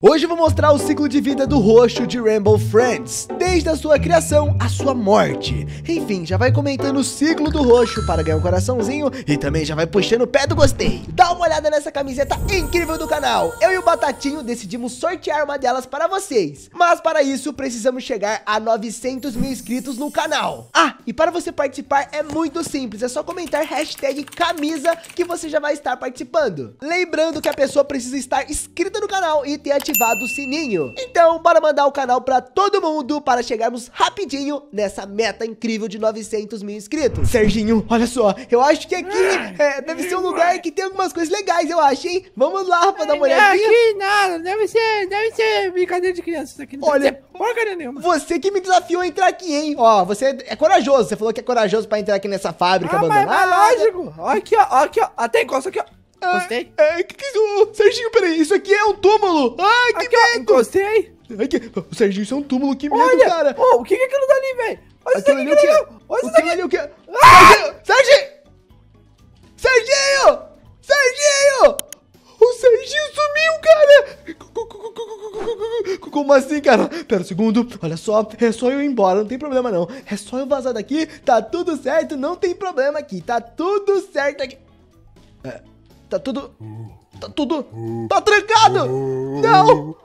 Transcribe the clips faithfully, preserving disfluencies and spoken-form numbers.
Hoje eu vou mostrar o ciclo de vida do roxo de Rainbow Friends, desde a sua criação à sua morte. Enfim, já vai comentando o ciclo do roxo para ganhar um coraçãozinho e também já vai puxando o pé do gostei. Dá uma olhada nessa camiseta incrível do canal. Eu e o Batatinho decidimos sortear uma delas para vocês, mas para isso precisamos chegar a novecentos mil inscritos no canal. Ah, e para você participar é muito simples, é só comentar hashtag camisa que você já vai estar participando. Lembrando que a pessoa precisa estar inscrita no canal e ter ativado o sininho. Então, bora mandar o canal pra todo mundo para chegarmos rapidinho nessa meta incrível de novecentos mil inscritos. Serginho, olha só, eu acho que aqui é, deve ser um lugar que tem algumas coisas legais, eu acho, hein? Vamos lá pra dar uma olhadinha. Aqui nada, deve ser, deve ser brincadeira de criança isso aqui. Não Olha, deve ser porcaria nenhuma. Você que me desafiou a entrar aqui, hein? Ó, você é corajoso, você falou que é corajoso pra entrar aqui nessa fábrica Ah, mas, abandonada. mas lógico. Olha aqui, ó, aqui, ó. Até encosta aqui, ó. Gostei. É, que que isso? Serginho, peraí, isso aqui é um túmulo. Ai, que Aqui, ó, medo. encostei. Ai, que... O Serginho, isso é um túmulo, que medo, Olha, cara. ô, o que que é aquilo dali, velho? Olha isso Aquilo aqui, ali o quê? legal. Olha isso Aquilo daqui. ali o quê? Ah! Serginho! Serginho! Serginho! O Serginho sumiu, cara! Como assim, cara? Pera um segundo, olha só, é só eu ir embora, não tem problema não. É só eu vazar daqui, tá tudo certo, não tem problema aqui, tá tudo certo aqui. É, tá tudo... Tá tudo... Tá trancado! Não!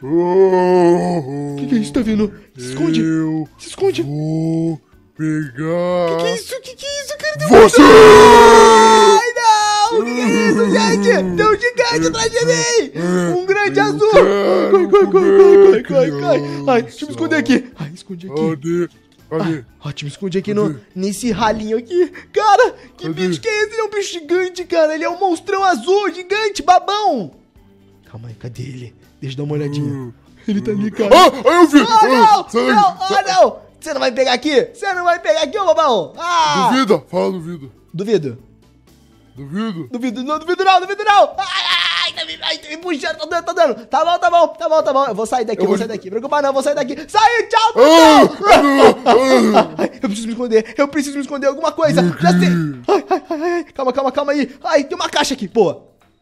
O que que é isso? Tá vindo? Se esconde! Eu Se esconde! vou pegar... Que que é isso? Que que é isso, cara? Você! Ai, não! O que que é isso, gente? Tem um gigante atrás de mim! Um grande Eu azul! quero Corre, corre, corre, corre, corre, comer corre! Ai, deixa eu me esconder criança. aqui! Ai, escondi aqui! Cadê? Cadê? Ó, deixa eu me esconder aqui no, Cadê? nesse ralinho aqui! Cara, que Cadê? bicho que é esse? Ele é um bicho gigante, cara! Ele é um monstrão azul, gigante, babão! Calma aí, cadê ele? Deixa eu dar uma olhadinha. Ele tá ali, cara. Ah, ah, eu vi! Ah, não! sai Não! daqui, Ah, sai- não! Você não vai pegar aqui? Você não vai pegar aqui, ô babão? Ah! Duvida? Fala duvido. Duvido. Duvido? Duvido, não, duvido não, duvido não! Ai, ai, tá me, ai, tá me puxando, tá dando, tá dando. Tá bom, tá bom, tá bom, tá bom. Eu vou sair daqui, eu Eu vou vou- sair daqui. Preocupa não, vou sair daqui. Sai, tchau, Ah, pessoal! ah, ah, ah. Ai, eu preciso me esconder, eu preciso me esconder alguma coisa. Já sei. Ai, ai, ai, ai, calma, calma, calma aí. Ai, tem uma caixa aqui, pô.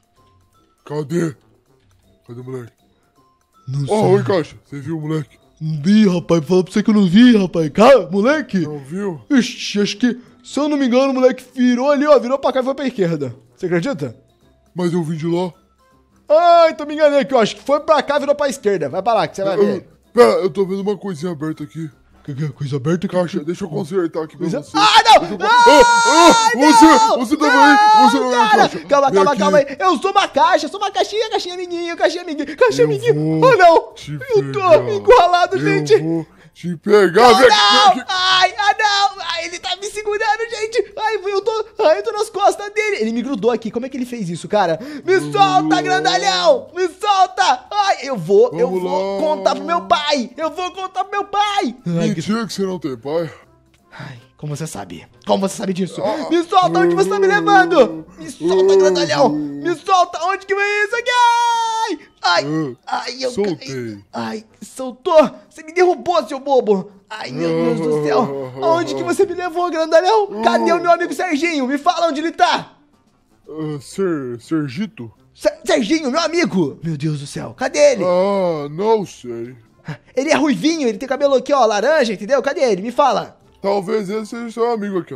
Cadê? Cadê o moleque? Não Ó, oi, caixa. Você viu o moleque? Não vi, rapaz. Fala pra você que eu não vi, rapaz. Cara, moleque. Não viu? Ixi, acho que, se eu não me engano, o moleque virou ali, ó. Virou pra cá e foi pra esquerda. Você acredita? Mas eu vim de lá. Ai, então me enganei aqui, ó. Acho que foi pra cá e virou pra esquerda. Vai pra lá que você vai Eu- ver. Pera, eu tô vendo uma coisinha aberta aqui. Que, que, coisa aberta aqui. Caixa, deixa eu consertar aqui pra Coisa... você. Ah, não! Ah, ah, você, você tava aí, você não é cara. caixa. Calma, Vem calma, aqui. calma aí. Eu sou uma caixa, sou uma caixinha, caixinha amiguinho, caixinha amiguinho, caixinha Eu amiguinho. vou Ah, não! te Eu tô pegar. encurralado, Eu gente. vou te pegar, Não, vem aqui, vem não! aqui. Ai, ah, não! Ai, ele tá me segurando, gente! Ai, eu tô, ai, eu tô nas costas dele! Ele me grudou aqui, como é que ele fez isso, cara? Me solta, grandalhão! Me solta! Ai, eu vou, eu Vamos vou lá. contar pro meu pai! Eu vou contar pro meu pai! Ai, que... Mentira que você não tem pai. ai, como você sabe? Como você sabe disso? Me solta, onde você tá me levando? Me solta, grandalhão! Me solta, onde que vem isso aqui? Ai! Ai, ai, eu caí. Soltei. Ai, soltou! Você me derrubou, seu bobo! Ai, meu Deus do céu! Aonde que você me levou, grandalhão? Cadê o meu amigo Serginho? Me fala onde ele tá! Ah, Ser, Sergito? Ser- Serginho, meu amigo! Meu Deus do céu, cadê ele? Ah, não sei. Ele é ruivinho, ele tem cabelo aqui, ó, laranja, entendeu? Cadê ele? Me fala! Talvez esse seja seu amigo aqui, ó.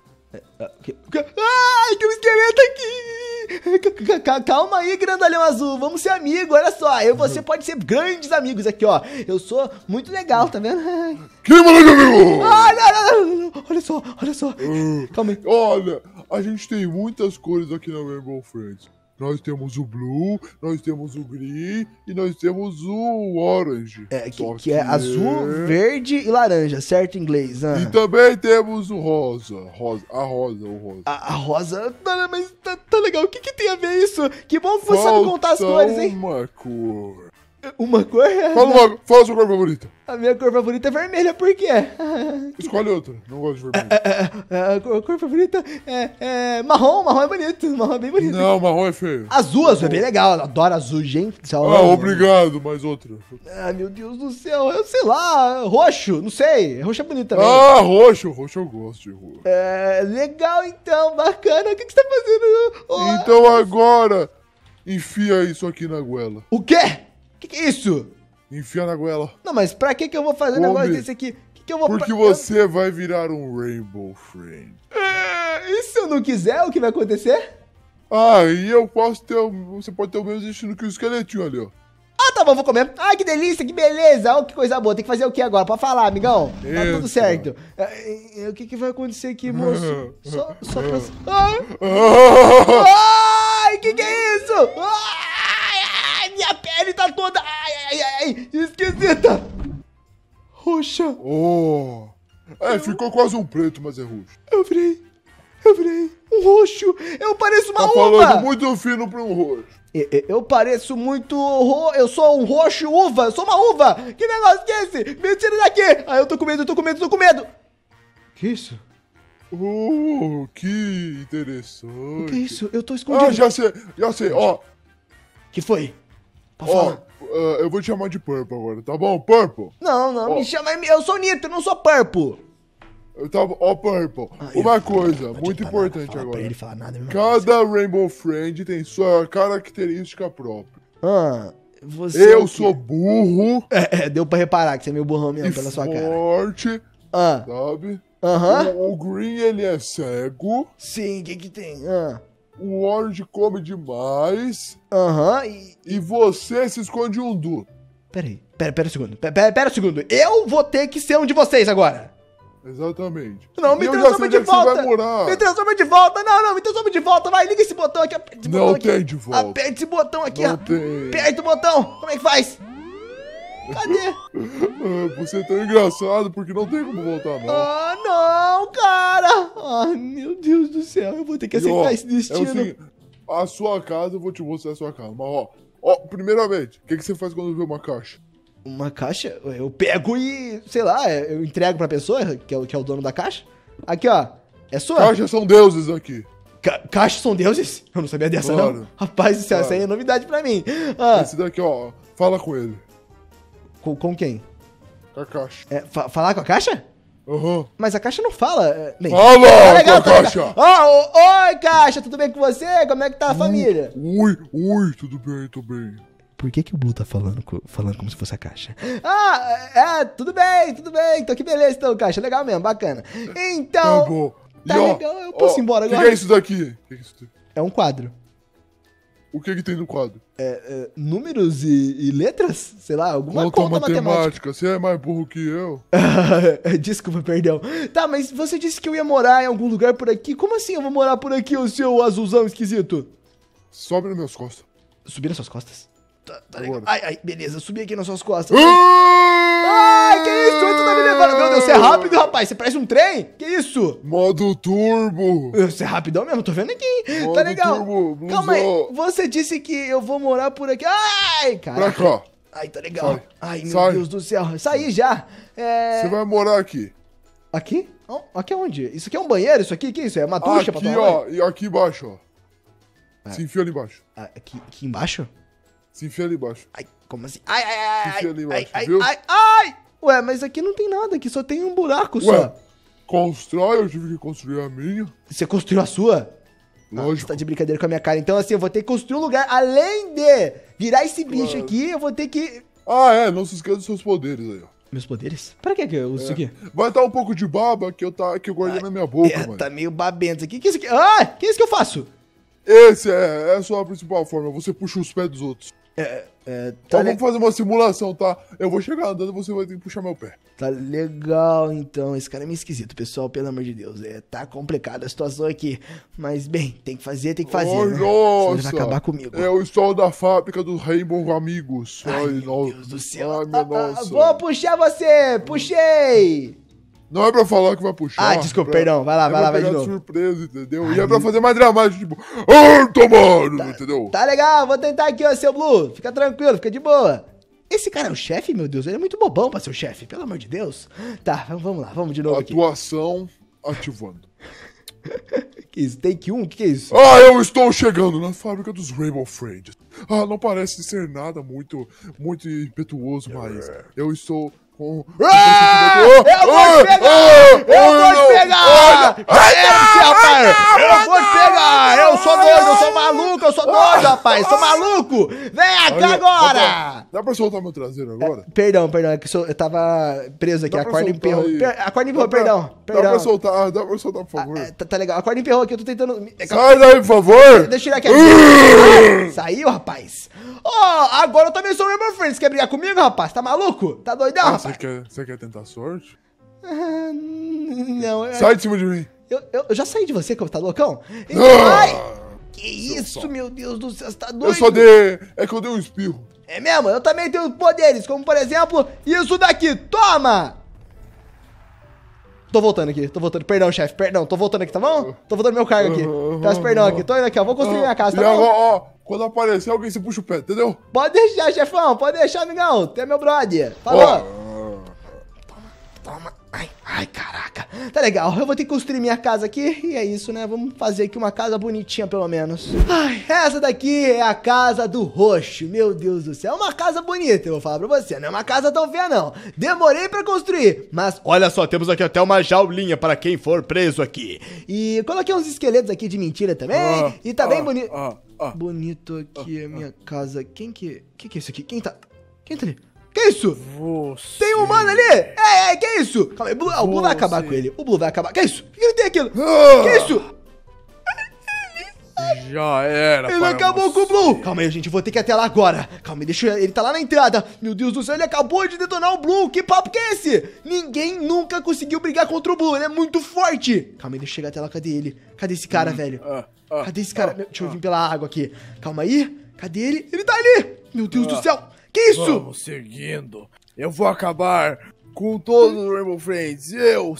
Que- que- Ai, tem um esqueleto aqui! C- c- c- Calma aí, grandalhão azul, vamos ser amigos, olha só, eu e você pode ser grandes amigos aqui, ó. Eu sou muito legal, tá vendo? Ai, Que moleque amigo! ai, não, não, não, não. Olha só, olha só. Calma aí. Olha, a gente tem muitas cores aqui na Rainbow Friends. Nós temos o blue, nós temos o green e nós temos o orange. É, que, Só que é azul, verde e laranja, certo em inglês? Ah. E também temos o rosa. rosa a rosa, o rosa. A, a rosa, tá, mas tá, tá legal, o que que tem a ver isso? Que bom que você sabe contar as Falta cores, hein? uma cor. Uma cor? Fala, uma, fala a sua cor favorita. A minha cor favorita é vermelha, por quê? Escolhe outra. Não gosto de vermelho. A cor, a cor favorita é, é marrom, marrom é bonito, marrom é bem bonito. Não, marrom é feio. Azul, azul é bem legal, eu adoro azul, gente. do céu. Ah, obrigado, mais outra. Ah, meu Deus do céu, eu sei lá, roxo, não sei, roxo é bonito também. Ah, roxo, roxo eu gosto de roxo. É, legal então, bacana, o que, que você tá fazendo? Oh, Então agora, enfia isso aqui na goela. o quê? Que que é isso? Enfia na goela. Não, mas pra que que eu vou fazer um Come. negócio desse aqui? Que que eu vou... Porque pra- você vai virar um Rainbow Friend. Ah, e se eu não quiser, o que vai acontecer? Ah, e eu posso ter... o- Você pode ter o mesmo destino que o esqueletinho ali, ó. Ah, tá bom, vou comer. Ai, que delícia, que beleza. Olha que coisa boa. Tem que fazer o que agora? Pode falar, amigão. Tá tudo Isso. certo. Ah, e- e- O que que vai acontecer aqui, moço? Só, só pra... Ai, que que é isso? Ai, ai, minha pele tá toda... Ai, ai, ai, ai, esquisita. Roxa. Oh. É, ficou quase um preto, mas é roxo. Eu virei... Eu virei um roxo. Eu pareço uma Tá uva. falando muito fino pra um roxo. Eu, eu- eu pareço muito... ro- Eu sou um roxo uva. Eu sou uma uva. Que negócio que é esse? Me tira daqui. Ah, eu tô com medo, eu tô com medo, eu tô com medo. Que isso? Oh, que interessante. O que é isso? Eu tô escondido. Ah, já sei, já sei. Ó, Que foi? Pode ó, falar. ah, eu vou te chamar de Purple agora, tá bom? Purple. Não, não, ó. me chama... Eu sou Nitro, eu não sou Purple. Eu tava, ó, Purple. Uma coisa muito importante Pra agora. ele falar nada, meu irmão. Cada Rainbow Friend tem sua característica própria. Ah, você... é o Eu quê? sou burro É, é, deu pra reparar que você é meio burrão mesmo e pela sua cara. forte, Ah, sabe? aham. O, o Green, ele é cego. Sim, o que que tem? Ah, O Orange come demais. aham, e... E você se esconde um Du. Pera aí, pera, pera um segundo. Pera, pera, pera um segundo. Eu vou ter que ser um de vocês agora. Exatamente. Não, me E eu já transforma sei de onde é que você volta. vai morar. Me transforma de volta. Não, não, me transforma de volta. Vai, liga esse botão aqui. Aperta esse Não botão aqui. tem de volta. Aperta esse botão aqui, Não ó. tem. Aperta o botão. Como é que faz? Cadê? Ah, Você é tão engraçado porque não tem como voltar, não. Ah, não, cara. Ai, meu Deus do céu. Eu vou ter que E, ó, aceitar esse É destino. o seguinte, a sua casa, eu vou te mostrar a sua casa. Mas, ó, ó primeiramente, o que, que você faz quando vê uma caixa? Uma caixa? Eu pego e, sei lá, eu entrego pra pessoa, que é, o- que é o dono da caixa. Aqui, ó. É sua? Caixas são deuses aqui. Ca caixas são deuses? Eu não sabia dessa, não. Claro. Rapaz do céu, Claro. essa aí é novidade pra mim. Ah, Esse daqui, ó, fala com ele. com, com quem? Com a caixa. É, fa- falar com a caixa? Aham. Mas a caixa não fala. é, Bem, Fala, tá legal, com tá a legal. caixa. Ó, ô, oi, caixa, tudo bem com você? Como é que tá a família? Ui, ui, tudo bem, tudo bem. Por que que o Blue tá falando, co- falando como se fosse a caixa? Ah, é, tudo bem, tudo bem. Então que beleza, então, caixa. Legal mesmo, bacana. Então, Tá bom. tá E, ó, legal, eu posso ó, ir embora O que, agora? que é isso daqui? O que, que é isso daqui? é um quadro. O que que tem no quadro? É, números e, e letras? Sei lá, alguma Conta conta matemática. matemática. Você é mais burro que eu? Desculpa, perdão. Tá, mas você disse que eu ia morar em algum lugar por aqui. Como assim eu vou morar por aqui, o seu azulzão esquisito? Sobe nas minhas costas. Subir nas suas costas? Tá, tá legal. Agora. Ai, ai, beleza, subi aqui nas suas costas. Ai, que isso? Onde tu tá me levando? Meu Deus, você é rápido, rapaz. Você parece um trem? Que isso? Modo turbo. Você é rapidão mesmo, tô vendo aqui. Modo Tá legal. turbo, Calma aí, blusão. você disse que eu vou morar por aqui. Ai, Pra cara. cá. Ai, tá legal. Sai. Ai, meu Sai. Deus do céu. Saí já. É... Você vai morar aqui. Aqui? Oh, aqui aonde? Isso aqui é um banheiro? Isso aqui? Que isso? É uma ducha pra Aqui, tomar banho? ó. E aqui embaixo, ó. Se enfia ali embaixo. Ah, aqui, aqui embaixo? Se enfia ali embaixo. Ai, como assim? Ai, ai, ai, Enfia ai, ali ai, embaixo, ai, viu? ai, ai! Ué, mas aqui não tem nada, aqui só tem um buraco Ué, só. constrói, eu tive que construir a minha. Você construiu a sua? Ah, você Lógico. tá de brincadeira com a minha cara. Então, assim, eu vou ter que construir um lugar. Além de virar esse bicho Claro. aqui, eu vou ter que... Ah, é, não se esqueça dos seus poderes aí, ó. Meus poderes? Pra que que eu uso isso aqui? Vai estar um pouco de baba que eu, tá, que eu guardei na minha boca, É, mano. tá meio babento aqui. Que isso aqui? Ah, que isso que eu faço? Esse é, é a sua principal forma. Você puxa os pés dos outros. É, é, tá, Então le- vamos fazer uma simulação, tá? Eu vou chegar andando e você vai ter que puxar meu pé. tá legal, então. Esse cara é meio esquisito, pessoal, pelo amor de Deus. É, tá complicada a situação aqui. Mas, bem, tem que fazer, tem que fazer, Ai, né? Senão ele nossa. vai acabar comigo. Eu estou da fábrica dos Rainbow Amigos. Ai, Ai, meu nossa. Deus do céu. Ai, meu Ah, ah, nossa. vou puxar você! Puxei! Não é pra falar que vai puxar. Ah, desculpa, pra- perdão. Vai lá, é vai lá, pra vai de pegar novo. surpresa, entendeu? E é pra fazer mais dramático, tipo... Ah, tomando, entendeu? Tá legal, vou tentar aqui, ó, seu Blue. Fica tranquilo, fica de boa. Esse cara é o chefe, meu Deus? Ele é muito bobão pra ser o chefe, pelo amor de Deus. Tá, vamos- vamos lá, vamos de novo aqui. Atuação ativando. Que isso? Take um? O que, que é isso? Ah, eu estou chegando na fábrica dos Rainbow Friends. Ah, não parece ser nada muito, muito impetuoso, mas eu estou Com... Ah, eu vou te pegar! Eu vou te pegar! É, rapaz! Eu vou te pegar! Eu sou doido, eu sou maluco, eu sou doido, rapaz! Sou maluco! Vem aqui agora! Dá, dá pra soltar meu traseiro agora? Perdão, perdão, é que eu tava preso aqui, Dá a pra corda soltar emperrou. aí. Per- A corda emperrou, Dá pra- perdão, Dá perdão. pra soltar, dá pra soltar, por favor. É, tá, tá legal, a corda emperrou aqui, eu tô tentando... Sai daí, por favor! Deixa eu tirar aqui. Ah, saiu, rapaz. Ó, agora eu também sou Rainbow Friends. Quer brigar comigo, rapaz? Tá maluco? Tá doidão, Ah, rapaz? você quer, você quer tentar sorte? Ah, não, eu, Sai de cima de mim! eu, eu, eu já saí de você, tá loucão? Então, Ah, ai, que seu isso, só. meu Deus do céu, você tá doido? Eu só dei... É que eu dei um espirro. É mesmo? Eu também tenho poderes, como por exemplo, isso daqui. Toma! Tô voltando aqui, tô voltando. Perdão, chefe, perdão. Tô voltando aqui, tá bom? Tô voltando meu cargo aqui. Peço perdão aqui. Tô indo aqui, ó. Vou construir minha casa, E tá bom? agora, ó, quando aparecer alguém, você puxa o pé, entendeu? Pode deixar, chefão. Pode deixar, amigão. Tu é meu brother. Falou. Ó, Toma. Ai, ai, caraca. Tá legal. Eu vou ter que construir minha casa aqui. E é isso, né? Vamos fazer aqui uma casa bonitinha, pelo menos. Ai, essa daqui é a casa do roxo. Meu Deus do céu. É uma casa bonita, eu vou falar pra você. Não é uma casa tão feia, não. Demorei pra construir. Mas olha só, temos aqui até uma jaulinha para quem for preso aqui. E coloquei uns esqueletos aqui de mentira também. Ah, e tá bem ah, bonito. ah, ah. Bonito aqui a minha casa. Quem que... Que que é isso aqui? Quem tá... Quem tá ali? Que isso? Você. Tem um humano ali! É, é, que isso? Calma aí, Blue, ah, o Blue vai acabar Você. com ele. O Blue vai acabar. Que isso? O que ele tem aquilo? Ah! Que isso? Já era. Ele para acabou você. com o Blue! Calma aí, gente, eu vou ter que ir até lá agora. Calma aí, deixa eu... Ele tá lá na entrada. Meu Deus do céu, ele acabou de detonar o Blue. Que papo que é esse? Ninguém nunca conseguiu brigar contra o Blue. Ele é muito forte. Calma aí, deixa eu chegar até lá. Cadê ele? Cadê esse cara, velho? Ah, ah, Cadê esse cara? ah, Meu, deixa eu ah. vir pela água aqui. Calma aí. Cadê ele? Ele tá ali! Meu Deus do céu! Que isso? Vamos seguindo. Eu vou acabar com todos os Rainbow Friends. Eu,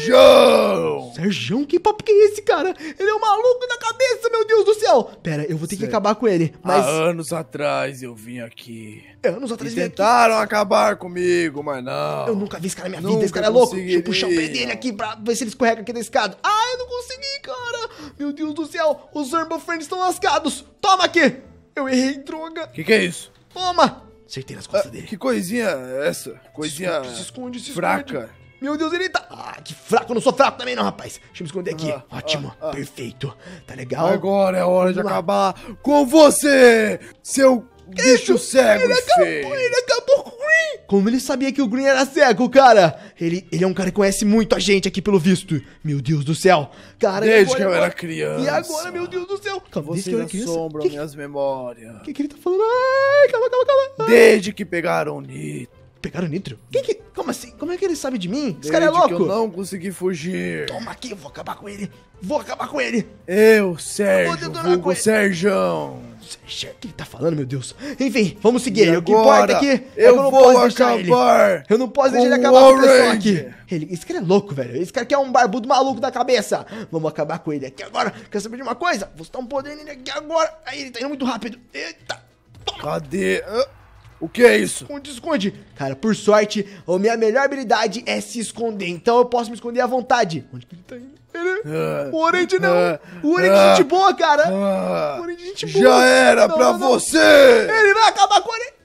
Sérgio! Sergião, que papo que é esse, cara? Ele é um maluco da cabeça, meu Deus do céu! Pera, eu vou ter que Cê- acabar com ele. Mas Há anos atrás eu vim aqui. anos E atrás ele aqui. tentaram acabar comigo, mas não. Eu nunca vi esse cara na minha Nunca vida, esse cara é louco. Deixa eu puxar o pé conseguiria. dele aqui pra ver se ele escorrega aqui da escada. Ah, eu não consegui, cara! Meu Deus do céu, os Rainbow Friends estão lascados. Toma aqui! Eu errei, droga. Que que é isso? Toma! Acertei nas Ah, costas dele. que coisinha é essa? Coisinha Se esconde, se esconde. fraca. Meu Deus, ele tá... Ah, que fraco, eu não sou fraco também não, rapaz. Deixa eu me esconder aqui. Ah, Ótimo, ah, ah. perfeito. Tá legal? Agora é hora de Vamos lá. acabar com você, seu bicho cego Ele e acabou, feio. ele acabou com o Green! Como ele sabia que o Green era cego, cara? Ele, ele é um cara que conhece muito a gente aqui, pelo visto. Meu Deus do céu. Cara, e Desde agora, que eu agora? era criança. E agora, meu Deus do céu? Calma, desde que eu Vocês era criança. assombram Que, que, minhas memórias. que, que ele tá falando? Ai, calma, calma, calma. Desde que pegaram o Nito. Pegaram o Nitro? Quem que... Como assim? Como é que ele sabe de mim? Esse Desde cara é louco. que eu não consegui fugir. Toma aqui, eu vou acabar com ele. Vou acabar com ele. Eu, Sérgio, detonar vulgo com ele. Serjão. O que ele tá falando, meu Deus? Enfim, vamos seguir. E O que importa agora, aqui é eu que eu não vou posso deixar ele. acabar Eu não posso deixar ele com acabar o com o pessoal Orange. aqui. Ele, esse cara é louco, velho. Esse cara aqui é um barbudo maluco da cabeça. Vamos acabar com ele aqui agora. Quer saber de uma coisa? Vou dar um poder nele aqui agora. Aí, ele tá indo muito rápido. Eita. Toma. Cadê? Ah, o que é isso? Esconde, esconde. Cara, por sorte, a minha melhor habilidade é se esconder. Então eu posso me esconder à vontade. Onde que ele tá indo? Ele... Ah, O Orange não. ah, O Orange é ah, gente boa, cara. ah, O Orange é gente boa. já era Não, pra não, não. você! Ele vai acabar com ele.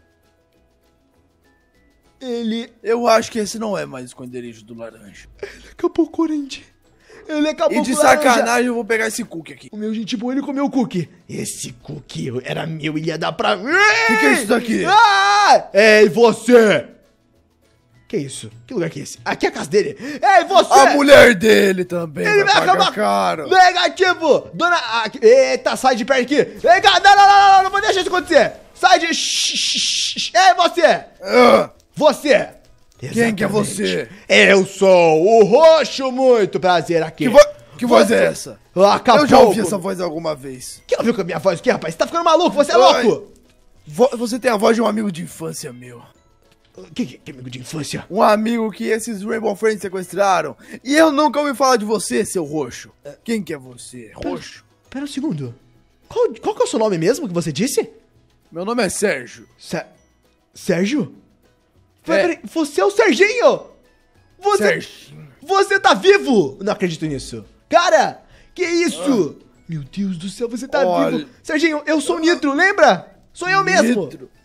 Ele Eu acho que esse não é mais o esconderijo do laranja. acabou com o Orange. Ele acabou E de com o laranja. sacanagem eu vou pegar esse cookie aqui. O meu gente boa, ele comeu o cookie. Esse cookie era meu, ele ia dar pra mim. Que que é isso daqui? Ah! Ei, você! Que isso? Que lugar que é esse? Aqui é a casa dele. Ei, você! A mulher dele também Ele vai vai pagar acabar. caro. Negativo! Dona. aqui- Eita, sai de perto aqui! Vem cá! Não, não, não, não, não vou deixar isso acontecer! Sai de. Ei, você! Ah, Você! Quem que é Exatamente. você? Eu sou o Roxo, muito prazer aqui. que, vo que voz é essa? Acabou. Eu já ouvi essa voz alguma vez. Quem ouviu com a minha voz aqui, rapaz? Você tá ficando maluco? Você é Ai. louco? Vo você tem a voz de um amigo de infância meu. Que, que, que amigo de infância? Um amigo que esses Rainbow Friends sequestraram. E eu nunca ouvi falar de você, seu roxo. Quem que é você, roxo? Pera um segundo. Qual, qual que é o seu nome mesmo que você disse? Meu nome é Sérgio. Sé- Sérgio? É. Peraí, você é o Serginho? Você, Serginho. você tá vivo? Não acredito nisso. Cara, que isso? Meu Deus do céu, você tá Olha. vivo. Serginho, eu sou o Nitro, lembra? Sou eu mesmo. Nitro.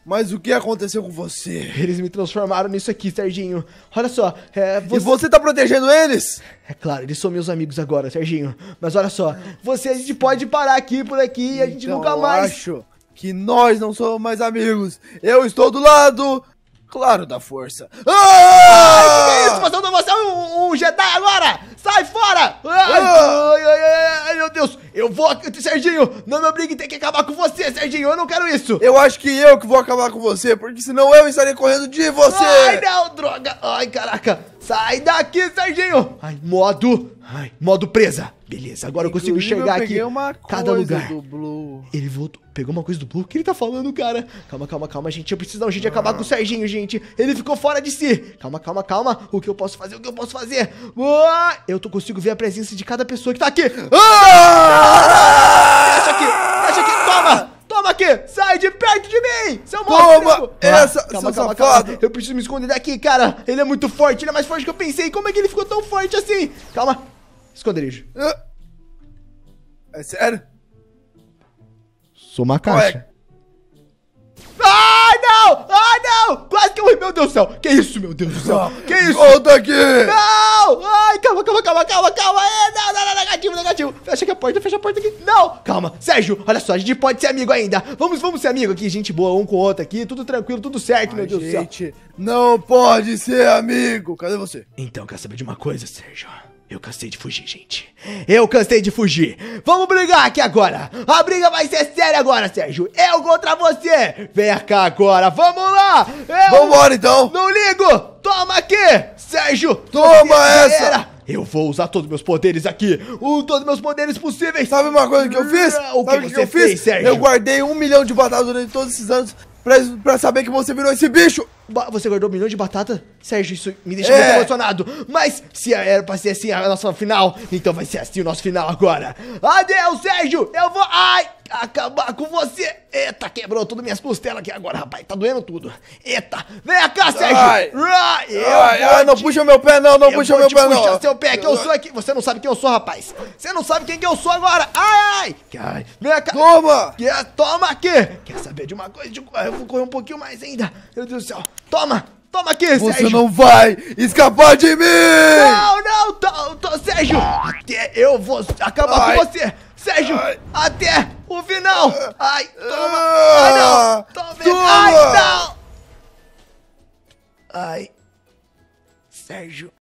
Mas o que aconteceu com você? Eles me transformaram nisso aqui, Serginho. Olha só, é, E você tá protegendo eles? É claro, eles são meus amigos agora, Serginho. Mas olha só, você, a gente pode parar aqui, por aqui, e a gente Então, nunca eu mais... acho que nós não somos mais amigos. Eu estou do lado, claro, da força. Ai, Ah! que que é isso? Você não você é um, um Jedi agora! Sai fora! Ai, ai, ai, ai, ai, meu Deus! Eu vou... Serginho, não me obrigue a ter que acabar com você, Serginho! Eu não quero isso! Eu acho que eu que vou acabar com você, porque senão eu estaria correndo de você. Ai, não, droga! Ai, caraca! Sai daqui, Serginho! Ai, modo... Ai, modo presa! Beleza, agora eu consigo Inclusive, enxergar eu peguei aqui uma cada coisa lugar. do Blue. Ele voltou, pegou uma coisa do Blue. O que ele tá falando, cara? Calma, calma, calma, gente. Eu preciso dar um jeito de acabar com o Serginho, gente. Ele ficou fora de si. Calma, calma, calma. O que eu posso fazer? O que eu posso fazer? Ah, eu tô, consigo ver a presença de cada pessoa que tá aqui. Ah! Fecha aqui, fecha aqui. Toma, toma aqui. Sai de perto de mim. Seu Toma monstro. essa, calma, seu calma, safado. calma. Eu preciso me esconder daqui, cara. Ele é muito forte. Ele é mais forte que eu pensei. Como é que ele ficou tão forte assim? Calma. Esconderijo. É sério? Sou uma Qual é? caixa. Ai, não! Ai, não! Quase que eu morri, meu Deus do céu! Que isso, meu Deus do céu? Que isso? Volta aqui! Não! Ai, calma, calma, calma, calma, calma! É, não, não, não, negativo, negativo! Fecha aqui a porta, fecha a porta aqui! Não! Calma, Sérgio, olha só, a gente pode ser amigo ainda! Vamos, vamos ser amigo aqui, gente boa, um com o outro aqui, tudo tranquilo, tudo certo, meu A Deus do céu! gente não pode ser amigo. Cadê você? Então, quer saber de uma coisa, Sérgio? Eu cansei de fugir, gente. Eu cansei de fugir. Vamos brigar aqui agora. A briga vai ser séria agora, Sérgio. Eu contra você. Vem cá agora. Vamos lá. Eu Vambora, então. não ligo. Toma aqui, Sérgio. Toma Já essa. era. Eu vou usar todos os meus poderes aqui. Um, todos os meus poderes possíveis. Sabe uma coisa que eu fiz? O que Sabe você fez, Sérgio? Eu guardei um milhão de batatas durante todos esses anos pra, pra saber que você virou esse bicho. Ba- Você guardou um milhão de batata? Sérgio, isso me deixa É. muito emocionado. Mas se era pra ser assim a nossa final, então vai ser assim o nosso final agora. Adeus, Sérgio! Eu vou... Ai! Acabar com você! Eita, quebrou tudo minhas costelas aqui agora, rapaz. Tá doendo tudo. Eita! Vem cá, Sérgio! Ai. Ah, eu Ai, vou ai, não te- puxa meu pé, não, não eu puxa vou meu te pé, puxar não. seu pé, que eu sou aqui. Você não sabe quem eu sou, rapaz. Você não sabe quem que eu sou agora. Ai, ai! ai. Vem cá! Toma! Quer, toma aqui! Quer saber de uma coisa? De- Eu vou correr um pouquinho mais ainda. Meu Deus do céu. Toma! Toma aqui, Você Sérgio! não vai escapar de mim! Não, não, tô, tô, Sérgio! Até eu vou acabar Ai. com você! Sérgio! Ai. Até o final! Ai, toma! Ah. Ai, não! Toma! Toma. Ai, não! Ai... Sérgio...